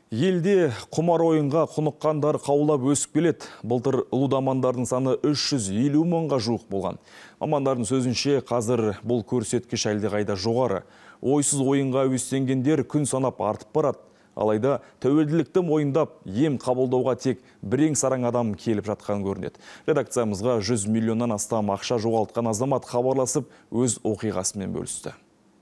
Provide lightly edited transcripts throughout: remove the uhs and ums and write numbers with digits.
Елде құмар ойынға құныққандар қаулап өсіп келеді. Былтыр ұлудамандардың саны 350 мыңға жуық болған. Мамандардың сөзінше қазір бұл көрсеткіш әлдеқайда жоғары. Ойсыз ойынға әуестенгендер күн санап артып барады. Алайда тәуелділікті мойындап, ем қабылдауға тек бірең-сараң адам келіп жатқан көрінеді. Редакциямызға 100 миллионнан астам ақша жоғалтқан азамат хабарласып, өз оқиғасымен бөлісті.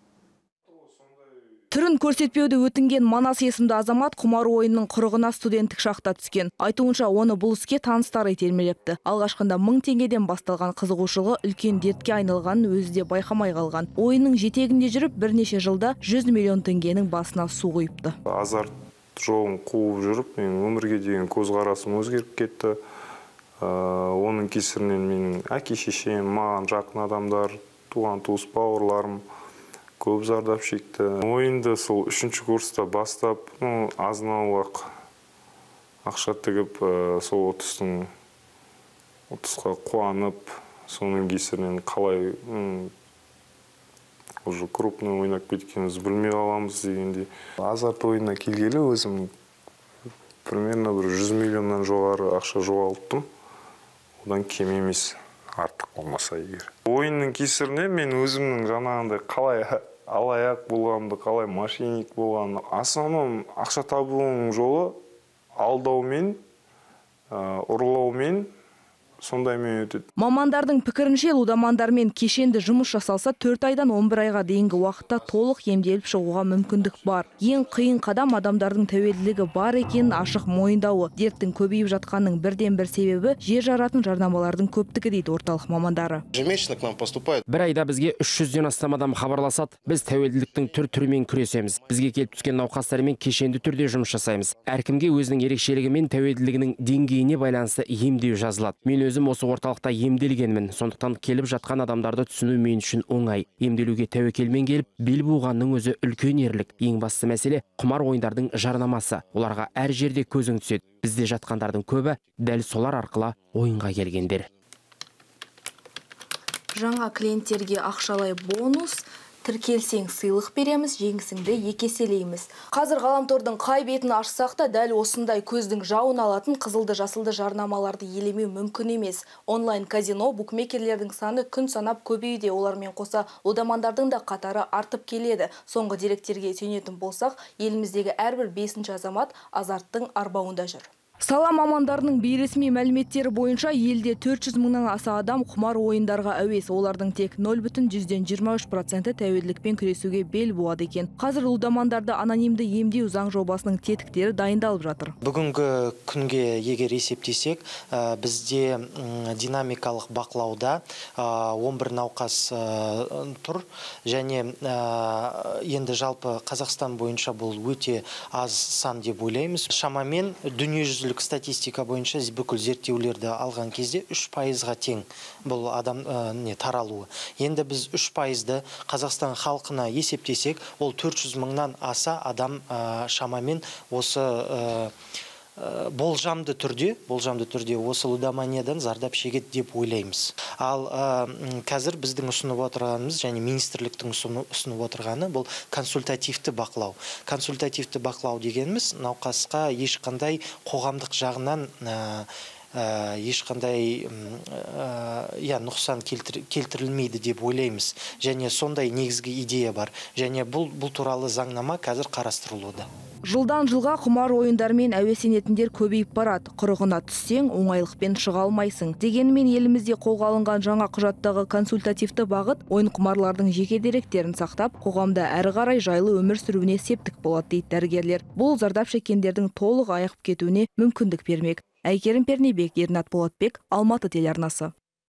Түрін көрсетпеуді өтінген Манас есімді азамат құмар ойынның құрығына студенттік шақта түскен. Айтуынша оны бұл іске таныстары итермелепті. Алғашқында 1000 теңгеден басталған қызығушылығы үлкен дертке айналғанын өзі де байқамай қалған. Ойынның жетегінде жүріп, бірнеше жылда 100 миллион теңгенің басына су құйыпты. Азарт жолын қуып жүріп, менің өмірге деген көзқарасым өзгеріп кетті. Оның кесірінен менің әке-шешем, маған жақын адамдар, туған-туыс бауырларым көп зардап шекті. Ойынды сол 3-ші курста бастап, азын-аулақ ақша тігіп, сол ұтысқа қуанып, соның кесірінен қалай уже крупный ойнап кеткенімізді білмей қаламыз дегенде. Азарт ойынына келгелі өзім примерно 100 миллионнан жоғары ақша жоғалттым. Одан кем емес, артық болмаса егер. Ойынның кесірінен мен өзімнің жаңағындай қалай алаяқ болғанымды, қалай мошенник болғанымды, основном ақша табуының жолы алдаумен, ұрлаумен, сондаймен өтеді. Мамандардың пікірінше ұлудамандармен кешенді жұмыс жасалса 4 айдан 11 айға дейінгі уақытта толық емделіп шығуға мүмкіндік бар. Ең қиын қадам адамдардың тәуелділігі бар екенін ашық мойындауы. Дерттің көбейіп жатқанның бірден-бір себебі жер жаратын жарнамалардың көптігі дейді орталық мамандары. Ежемесячно к нам поступает. Бір айда бізге 300-ден астам адам хабарласады. Біз тәуелділіктің түр-түрімен күресеміз. Бізге келіп түскен науқастармен кешенді түрде жұмыс жасаймыз. Әркімге өзінің ерекшелігі мен тәуелділігінің деңгейіне байланысты емдеу жазылады. Мен өзім осы орталықта емделгенмін. Сондықтан келіп жатқан адамдарды түсіну мен үшін оңай. Емделуге тәуекелмен келіп, бел буғанның өзі үлкен ерлік. Ең басты мәселе құмар ойындардың жарнамасы. Оларға әр жерде көзің түседі. Бізде жатқандардың көбі дәл солар арқылы ойынға келгендер. Жаңа клиенттерге ақшалай бонус, тіркелсең сыйлық береміз, жеңісіңді екеселейміз. Қазір ғаламтордың қай бетін ашсақ та дәл осындай көздің жауын алатын қызылды-жасылды жарнамаларды елемеу мүмкін емес. Онлайн казино букмекерлердің саны күн санап көбеюде, олармен қоса ұлудамандардың да қатары артып келеді. Соңғы деректерге сүйенетін болсақ, еліміздегі әрбір 5-ші азамат азарттың арбауында жүр. Сала мамандарының бейресми мәліметтері бойынша елде 400 мыңнан аса адам құмар ойындарға әуес. Олардың тек 0,23% тәуелділікпен күресуге бел буады екен. Қазір ұлудамандарды анонимді емдеу заң жобасының тетіктері дайындалып жатыр. Бүгінгі күнге егер есептесек, бізде динамикалық бақылауда 11 науқас тұр, және енді жалпы Қазақстан бойынша бұл өте аз сан деп ойлаймыз. Шамамен дүниежүзілік статистика бойынша бүкіл зерттеулерді алған кезде 3%-ға тең бұл адам таралуы. Енді біз 3%-ді Қазақстан халқына есептесек, ол 400 мыңнан аса адам шамамен осы болжамды түрде осы лудоманиядан зардап шегеді деп ойлаймыз. Ал қазір біздің ұсынып отырғанымыз, және министрліктің ұсынып отырғаны бұл консультативті бақылау. Консультативті бақылау дегеніміз науқасқа ешқандай қоғамдық жағынан ешқандай нұқсан келтірілмейді деп ойлаймыз. Және сондай негізгі идея бар. Және бұл туралы заңнама қазір қарастырылуда. Жылдан жылға құмар ойындармен әуесенетіндер көбейіп барады. Құрығына түссең, оңайлықпен шыға алмайсың. Дегенмен елімізде қолға алынған жаңа құжаттағы консультативті бағыт ойын құмарлардың жеке деректерін сақтап, қоғамда әрі қарай жайлы өмір сүруіне септік болады дейді дәрігерлер. Бұл зардап шеккендердің толық айығып кетуіне мүмкіндік бермек. Әйгерім Пернебек, Ернат Болатбек, Алматы телеарнасы.